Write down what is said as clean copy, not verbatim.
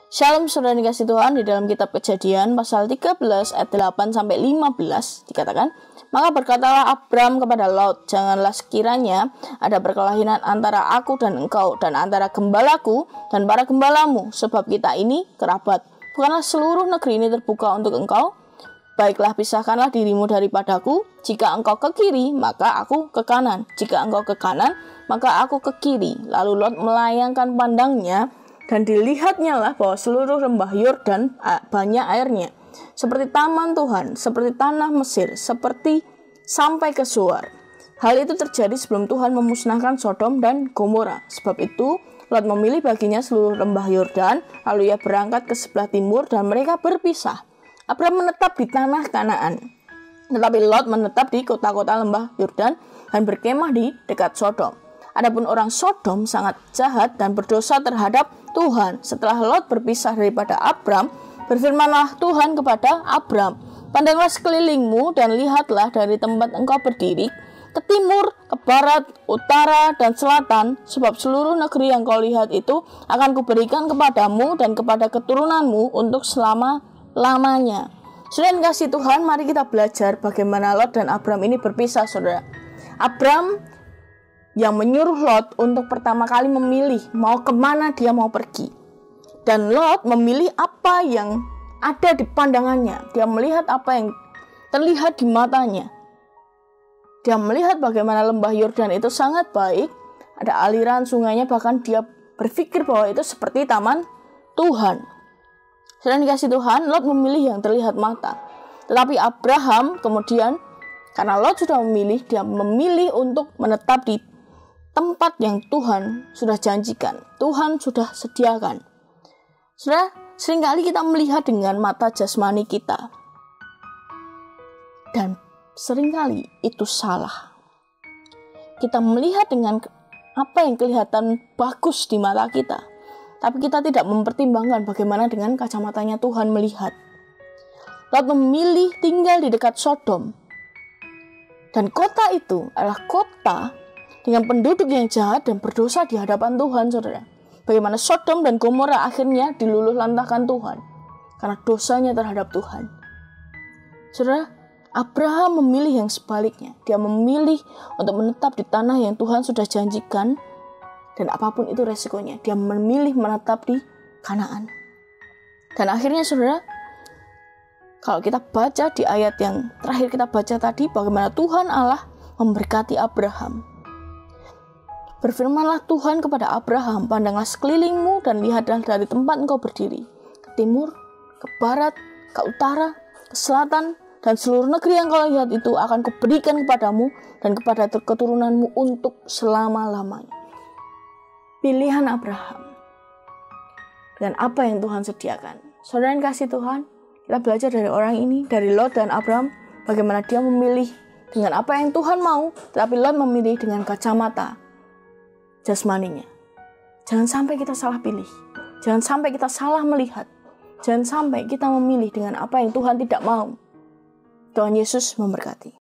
Shalom saudara dikasih Tuhan, di dalam kitab Kejadian pasal 13 ayat 8 sampai 15 dikatakan, maka berkatalah Abram kepada Lot, janganlah sekiranya ada perkelahian antara aku dan engkau dan antara gembalaku dan para gembalamu, sebab kita ini kerabat. Bukanlah seluruh negeri ini terbuka untuk engkau. Baiklah, pisahkanlah dirimu daripadaku. Jika engkau ke kiri, maka aku ke kanan. Jika engkau ke kanan, maka aku ke kiri. Lalu Lot melayangkan pandangnya, dan dilihatnya lah bahwa seluruh lembah Yordan banyak airnya, seperti taman Tuhan, seperti tanah Mesir, seperti sampai ke Zoar. Hal itu terjadi sebelum Tuhan memusnahkan Sodom dan Gomora. Sebab itu Lot memilih baginya seluruh lembah Yordan, lalu ia berangkat ke sebelah timur dan mereka berpisah. Abram menetap di tanah Kanaan, tetapi Lot menetap di kota-kota lembah Yordan dan berkemah di dekat Sodom. Adapun orang Sodom sangat jahat dan berdosa terhadap Tuhan. Setelah Lot berpisah daripada Abram, berfirmanlah Tuhan kepada Abram, pandanglah sekelilingmu dan lihatlah dari tempat engkau berdiri, ke timur, ke barat, utara, dan selatan, sebab seluruh negeri yang kau lihat itu akan kuberikan kepadamu dan kepada keturunanmu untuk selama-lamanya. Saudara yang kasih Tuhan, mari kita belajar bagaimana Lot dan Abram ini berpisah, saudara. Abram yang menyuruh Lot untuk pertama kali memilih mau kemana dia mau pergi. Dan Lot memilih apa yang ada di pandangannya. Dia melihat apa yang terlihat di matanya. Dia melihat bagaimana lembah Yordan itu sangat baik. Ada aliran sungainya, bahkan dia berpikir bahwa itu seperti taman Tuhan. Selain dikasih Tuhan, Lot memilih yang terlihat mata. Tetapi Abraham kemudian, karena Lot sudah memilih, dia memilih untuk menetap di tempat yang Tuhan sudah janjikan, Tuhan sudah sediakan. Saudara, seringkali kita melihat dengan mata jasmani kita, dan seringkali itu salah. Kita melihat dengan apa yang kelihatan bagus di mata kita, tapi kita tidak mempertimbangkan bagaimana dengan kacamatanya Tuhan melihat. Lot memilih tinggal di dekat Sodom, dan kota itu adalah kota dengan penduduk yang jahat dan berdosa di hadapan Tuhan, saudara. Bagaimana Sodom dan Gomora akhirnya diluluhlantahkan Tuhan karena dosanya terhadap Tuhan. Saudara, Abraham memilih yang sebaliknya. Dia memilih untuk menetap di tanah yang Tuhan sudah janjikan, dan apapun itu resikonya, dia memilih menetap di Kanaan. Dan akhirnya, saudara, kalau kita baca di ayat yang terakhir kita baca tadi, bagaimana Tuhan Allah memberkati Abraham. Berfirmanlah Tuhan kepada Abraham, pandanglah sekelilingmu dan lihatlah dari tempat engkau berdiri, ke timur, ke barat, ke utara, ke selatan, dan seluruh negeri yang kau lihat itu akan kuberikan kepadamu dan kepada keturunanmu untuk selama-lamanya. Pilihan Abraham dan apa yang Tuhan sediakan. Saudara yang kasih Tuhan, kita belajar dari orang ini, dari Lot dan Abram, bagaimana dia memilih dengan apa yang Tuhan mau, tetapi Lot memilih dengan kacamata jasmaninya. Jangan sampai kita salah pilih. Jangan sampai kita salah melihat. Jangan sampai kita memilih dengan apa yang Tuhan tidak mau. Tuhan Yesus memberkati.